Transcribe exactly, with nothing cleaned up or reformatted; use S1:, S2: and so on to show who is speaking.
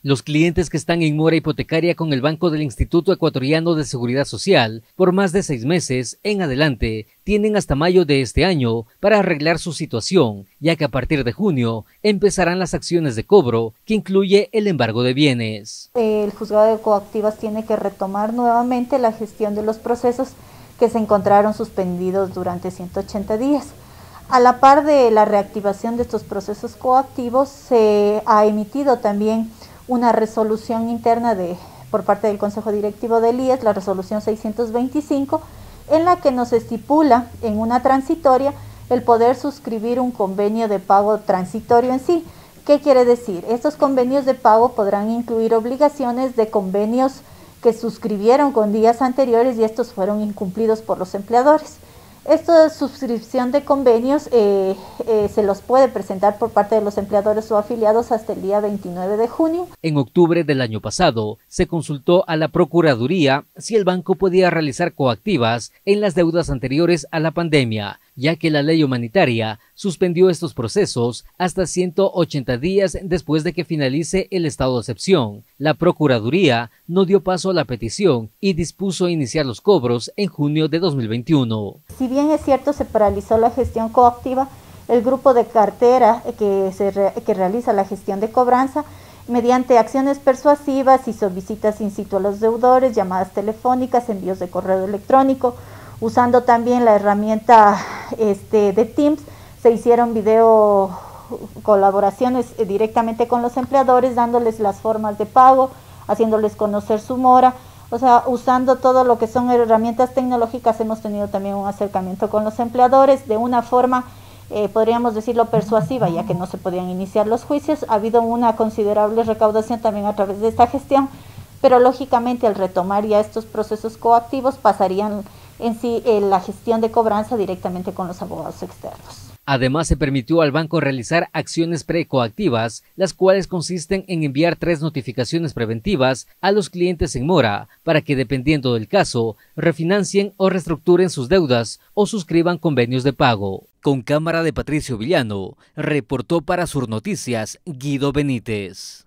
S1: Los clientes que están en mora hipotecaria con el Banco del Instituto Ecuatoriano de Seguridad Social por más de seis meses en adelante tienen hasta mayo de este año para arreglar su situación, ya que a partir de junio empezarán las acciones de cobro, que incluye el embargo de bienes.
S2: El juzgado de coactivas tiene que retomar nuevamente la gestión de los procesos que se encontraron suspendidos durante ciento ochenta días. A la par de la reactivación de estos procesos coactivos, se ha emitido también una resolución interna de, por parte del Consejo Directivo del I E S, la resolución seiscientos veinticinco, en la que nos estipula en una transitoria el poder suscribir un convenio de pago transitorio en sí. ¿Qué quiere decir? Estos convenios de pago podrán incluir obligaciones de convenios que suscribieron con días anteriores y estos fueron incumplidos por los empleadores. Esta suscripción de convenios eh, eh, se los puede presentar por parte de los empleadores o afiliados hasta el día veintinueve de junio.
S1: En octubre del año pasado, se consultó a la Procuraduría si el banco podía realizar coactivas en las deudas anteriores a la pandemia, ya que la ley humanitaria suspendió estos procesos hasta ciento ochenta días después de que finalice el estado de excepción. La Procuraduría no dio paso a la petición y dispuso iniciar los cobros en junio de dos mil veintiuno.
S2: Si bien es cierto, se paralizó la gestión coactiva, el grupo de cartera que, se re, que realiza la gestión de cobranza, mediante acciones persuasivas, hizo visitas in situ a los deudores, llamadas telefónicas, envíos de correo electrónico, usando también la herramienta este, de Teams, se hicieron video colaboraciones directamente con los empleadores, dándoles las formas de pago, haciéndoles conocer su mora. O sea, usando todo lo que son herramientas tecnológicas, hemos tenido también un acercamiento con los empleadores de una forma, eh, podríamos decirlo, persuasiva, ya que no se podían iniciar los juicios. Ha habido una considerable recaudación también a través de esta gestión, pero lógicamente al retomar ya estos procesos coactivos pasarían en sí eh, la gestión de cobranza directamente con los abogados externos.
S1: Además, se permitió al banco realizar acciones precoactivas, las cuales consisten en enviar tres notificaciones preventivas a los clientes en mora para que, dependiendo del caso, refinancien o reestructuren sus deudas o suscriban convenios de pago. Con cámara de Patricio Villano, reportó para Sur Noticias Guido Benítez.